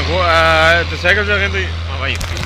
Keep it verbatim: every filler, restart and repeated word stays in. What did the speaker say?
वो आ, तो साइकिल जो है तो हाँ भाई